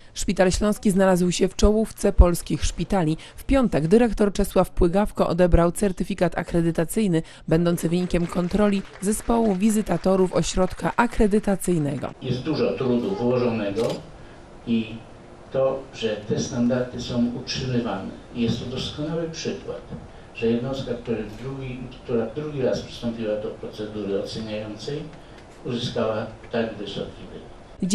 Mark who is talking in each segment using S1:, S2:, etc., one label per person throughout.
S1: Szpital Śląski znalazł się w czołówce polskich szpitali. W piątek dyrektor Czesław Płygawko odebrał certyfikat akredytacyjny, będący wynikiem kontroli zespołu wizytatorów ośrodka akredytacyjnego.
S2: Jest dużo trudu włożonego i to, że te standardy są utrzymywane. Jest to doskonały przykład, że jednostka, która drugi raz przystąpiła do procedury oceniającej, uzyskała tak wysoki wynik.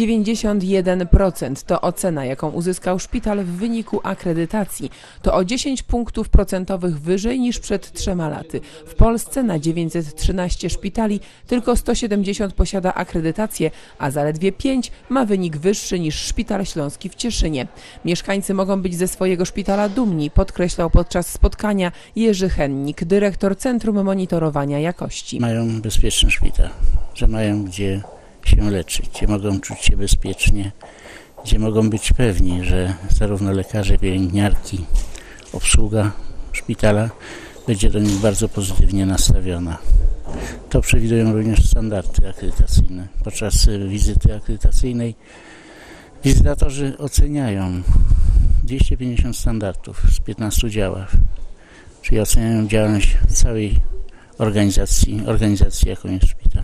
S1: 91% to ocena, jaką uzyskał szpital w wyniku akredytacji. To o 10 punktów procentowych wyżej niż przed 3 laty. W Polsce na 913 szpitali tylko 170 posiada akredytację, a zaledwie 5 ma wynik wyższy niż Szpital Śląski w Cieszynie. Mieszkańcy mogą być ze swojego szpitala dumni, podkreślał podczas spotkania Jerzy Hennik, dyrektor Centrum Monitorowania Jakości.
S3: Mają bezpieczny szpital, że mają gdzie się leczyć, gdzie mogą czuć się bezpiecznie, gdzie mogą być pewni, że zarówno lekarze, pielęgniarki, obsługa szpitala będzie do nich bardzo pozytywnie nastawiona. To przewidują również standardy akredytacyjne. Podczas wizyty akredytacyjnej wizytatorzy oceniają 250 standardów z 15 działach, czyli oceniają działalność całej organizacji jaką jest szpital.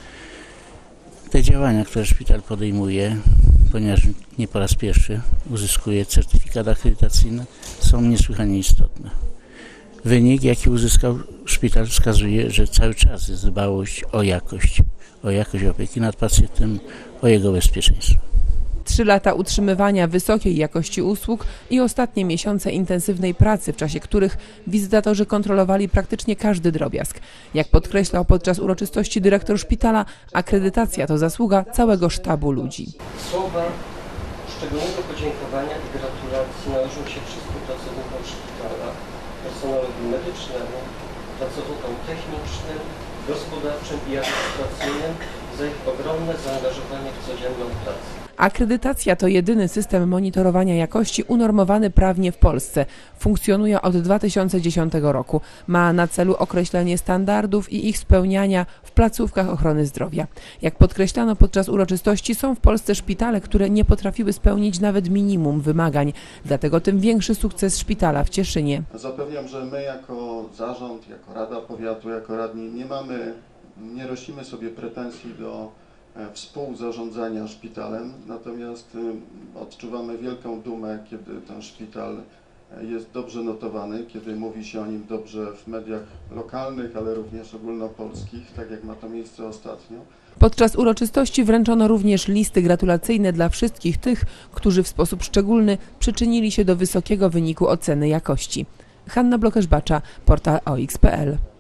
S3: Te działania, które szpital podejmuje, ponieważ nie po raz pierwszy uzyskuje certyfikat akredytacyjny, są niesłychanie istotne. Wynik, jaki uzyskał szpital, wskazuje, że cały czas jest dbałość o jakość opieki nad pacjentem, o jego bezpieczeństwo.
S1: 3 lata utrzymywania wysokiej jakości usług i ostatnie miesiące intensywnej pracy, w czasie których wizytatorzy kontrolowali praktycznie każdy drobiazg. Jak podkreślał podczas uroczystości dyrektor szpitala, akredytacja to zasługa całego sztabu ludzi.
S4: Słowa szczególnego podziękowania i gratulacji należą się wszystkim pracownikom szpitala, personelowi medycznemu, pracownikom technicznym, gospodarczym i administracyjnym za ich ogromne zaangażowanie w codzienną pracę.
S1: Akredytacja to jedyny system monitorowania jakości unormowany prawnie w Polsce. Funkcjonuje od 2010 roku. Ma na celu określenie standardów i ich spełniania w placówkach ochrony zdrowia. Jak podkreślano podczas uroczystości, są w Polsce szpitale, które nie potrafiły spełnić nawet minimum wymagań. Dlatego tym większy sukces szpitala w Cieszynie.
S5: Zapewniam, że my jako zarząd, jako Rada Powiatu, jako radni nie rościmy sobie pretensji do współzarządzania szpitalem, natomiast odczuwamy wielką dumę, kiedy ten szpital jest dobrze notowany, kiedy mówi się o nim dobrze w mediach lokalnych, ale również ogólnopolskich, tak jak ma to miejsce ostatnio.
S1: Podczas uroczystości wręczono również listy gratulacyjne dla wszystkich tych, którzy w sposób szczególny przyczynili się do wysokiego wyniku oceny jakości. Hanna Blokerz-Bacza, portal OX.pl.